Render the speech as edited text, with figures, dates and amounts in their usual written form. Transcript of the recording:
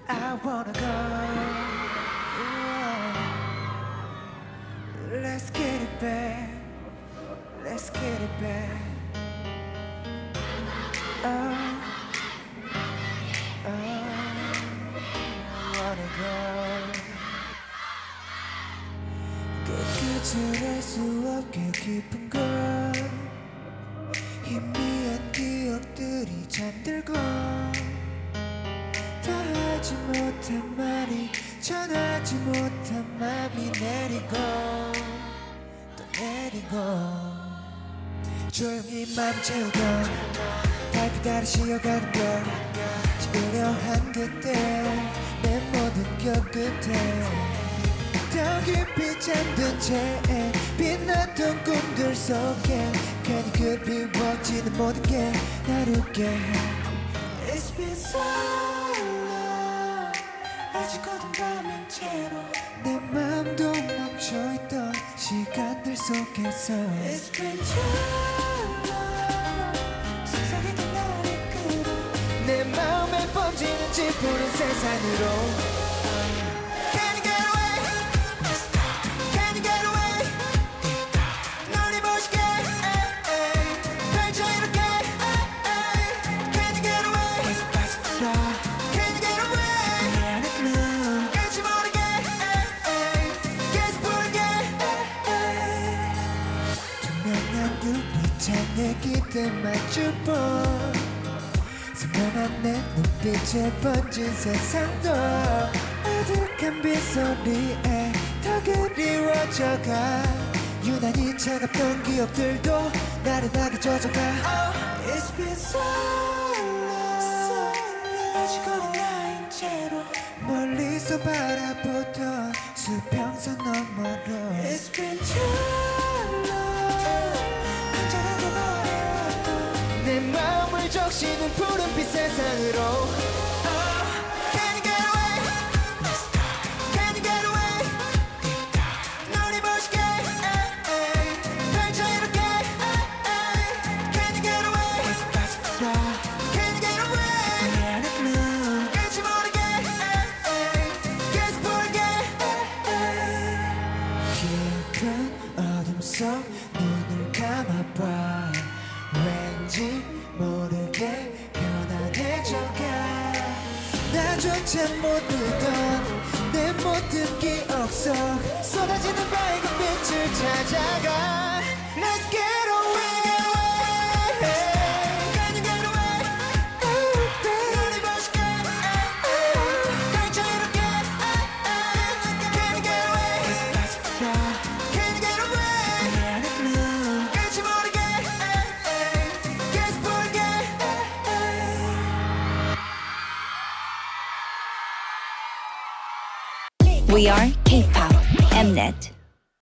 I wanna go. Let's get it back. Let's get it back. Wanna go. 끝까지 알 수 없게 깊은 걸 희미한 기억들이 잠들고 다 하지 못한 말이 전하지 못한 맘이 내리고 또 내리고 조용히 맘 채우던 달빛 아래 쉬어가는 별 지으려 한 그때 내 모든 것 끝에 더 깊이 잠든 채 빛났던 꿈들 속에 괜히 그리워지는 모든 게 날 웃게 해 It's been so long 아직 어둠 밤인 채로 내 맘도 멈춰있던 시간들 속에서 It's been too long 속삭이던 나를 이끌어 내 마음에 번지는 짙은 세상으로 내 기대 마주본 선명한 내 눈빛에 번진 세상도 어둑한 빗소리에 더 그리워져가 유난히 차갑던 기억들도 나른하게 젖어가 It's been so long 아직 어린 나인 채로 멀리서 바라보던 수평선 너머로 It's been too long 내 마음을 적시는 푸른빛 세상으로 Can you get away? Can you get away? 눈이 부시게 펼쳐 이렇게 Can you get away? Can you get away? 깨지 모르게 계속 부르게 깊은 어둠 속 눈을 감아봐 왠지 모르게 편안해져가 나조차 모르던 내 모든 기억 속 쏟아지는 밝은 빛을 찾아가 Let's get away Can you get away 눈이 부시게 펼쳐 이렇게 Can you get away Can you get away 깨지 모르게 We are K-pop Mnet.